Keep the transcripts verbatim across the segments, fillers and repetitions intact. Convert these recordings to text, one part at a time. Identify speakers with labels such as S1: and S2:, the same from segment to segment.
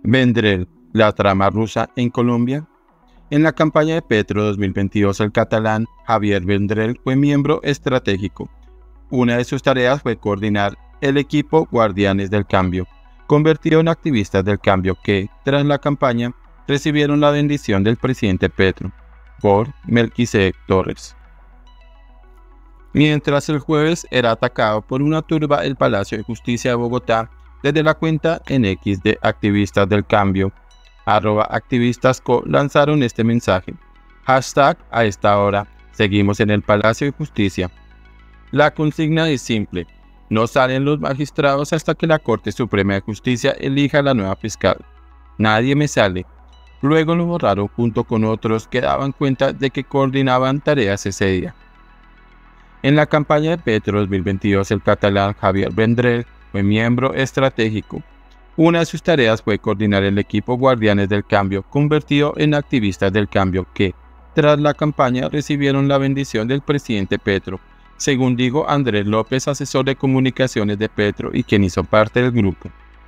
S1: Vendrell, la trama rusa en Colombia. En la campaña de Petro dos mil veintidós, el catalán Javier Vendrell fue miembro estratégico. Una de sus tareas fue coordinar el equipo Guardianes del Cambio, convertido en activistas del cambio que, tras la campaña, recibieron la bendición del presidente Petro, por Melquisedec Torres. Mientras el jueves era atacado por una turba el Palacio de Justicia de Bogotá, desde la cuenta en X de Activistas del Cambio, arroba activistasco, lanzaron este mensaje. Hashtag a esta hora, seguimos en el Palacio de Justicia. La consigna es simple, no salen los magistrados hasta que la Corte Suprema de Justicia elija a la nueva fiscal. Nadie me sale. Luego lo borraron junto con otros que daban cuenta de que coordinaban tareas ese día. En la campaña de Petro dos mil veintidós, el catalán Javier Vendrell fue miembro estratégico. Una de sus tareas fue coordinar el equipo Guardianes del Cambio, convertido en activistas del cambio que, tras la campaña, recibieron la bendición del presidente Petro, según dijo Andrés López, asesor de comunicaciones de Petro y quien hizo parte del grupo.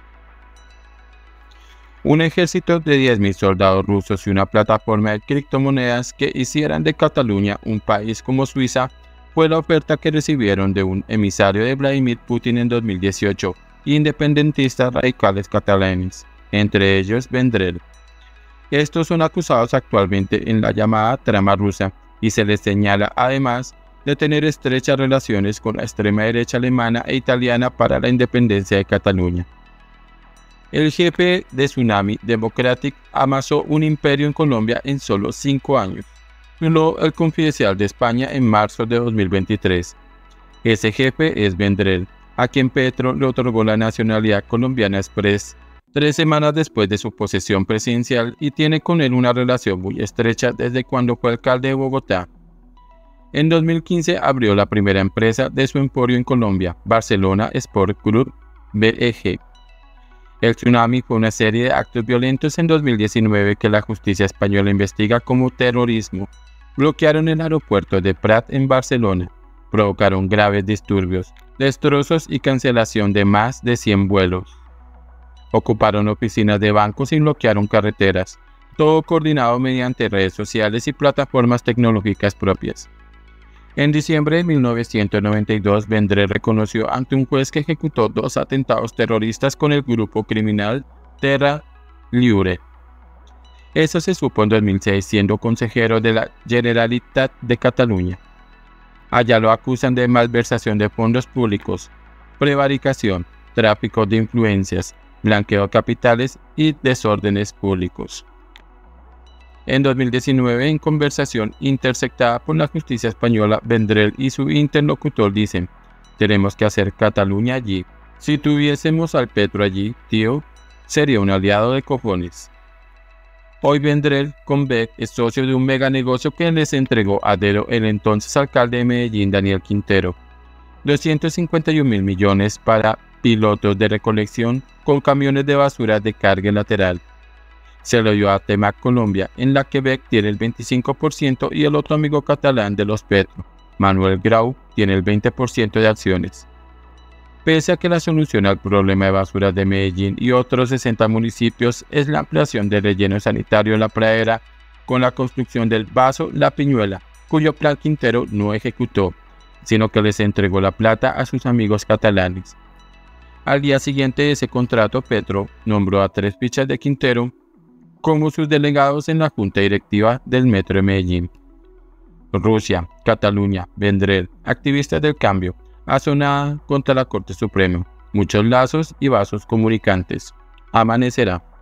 S1: Un ejército de diez mil soldados rusos y una plataforma de criptomonedas que hicieran de Cataluña un país como Suiza fue la oferta que recibieron de un emisario de Vladimir Putin en dos mil dieciocho, independentistas radicales catalanes, entre ellos Vendrell. Estos son acusados actualmente en la llamada trama rusa y se les señala además de tener estrechas relaciones con la extrema derecha alemana e italiana para la independencia de Cataluña. El jefe de Tsunami Democratic amasó un imperio en Colombia en solo cinco años. Habló el Confidencial de España en marzo de dos mil veintitrés. Ese jefe es Vendrell, a quien Petro le otorgó la nacionalidad colombiana express tres semanas después de su posesión presidencial y tiene con él una relación muy estrecha desde cuando fue alcalde de Bogotá. En dos mil quince abrió la primera empresa de su emporio en Colombia, Barcelona Sport Group B E G. El tsunami fue una serie de actos violentos en dos mil diecinueve que la justicia española investiga como terrorismo. Bloquearon el aeropuerto de Prat en Barcelona, provocaron graves disturbios, destrozos y cancelación de más de cien vuelos. Ocuparon oficinas de bancos y bloquearon carreteras, todo coordinado mediante redes sociales y plataformas tecnológicas propias. En diciembre de mil novecientos noventa y dos, Vendrell reconoció ante un juez que ejecutó dos atentados terroristas con el grupo criminal Terra Lliure. Eso se supo en dos mil seis siendo consejero de la Generalitat de Cataluña. Allá lo acusan de malversación de fondos públicos, prevaricación, tráfico de influencias, blanqueo de capitales y desórdenes públicos. En dos mil diecinueve, en conversación interceptada por la justicia española, Vendrell y su interlocutor dicen: tenemos que hacer Cataluña allí. Si tuviésemos al Petro allí, tío, sería un aliado de cojones. Hoy Vendrell con Beck es socio de un mega negocio que les entregó a Dero el entonces alcalde de Medellín, Daniel Quintero. doscientos cincuenta y un mil millones para pilotos de recolección con camiones de basura de carga lateral. Se lo dio a Temac Colombia, en la que Beck tiene el veinticinco por ciento y el otro amigo catalán de los Petro, Manuel Grau, tiene el veinte por ciento de acciones. Pese a que la solución al problema de basura de Medellín y otros sesenta municipios es la ampliación del relleno sanitario en La Pradera con la construcción del Vaso La Piñuela, cuyo plan Quintero no ejecutó, sino que les entregó la plata a sus amigos catalanes. Al día siguiente de ese contrato, Petro nombró a tres fichas de Quintero como sus delegados en la Junta Directiva del Metro de Medellín. Rusia, Cataluña, Vendrell, activistas del cambio, asonada contra la Corte Suprema, muchos lazos y vasos comunicantes. Amanecerá.